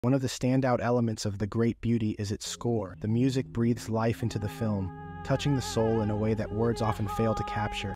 One of the standout elements of The Great Beauty is its score. The music breathes life into the film, touching the soul in a way that words often fail to capture.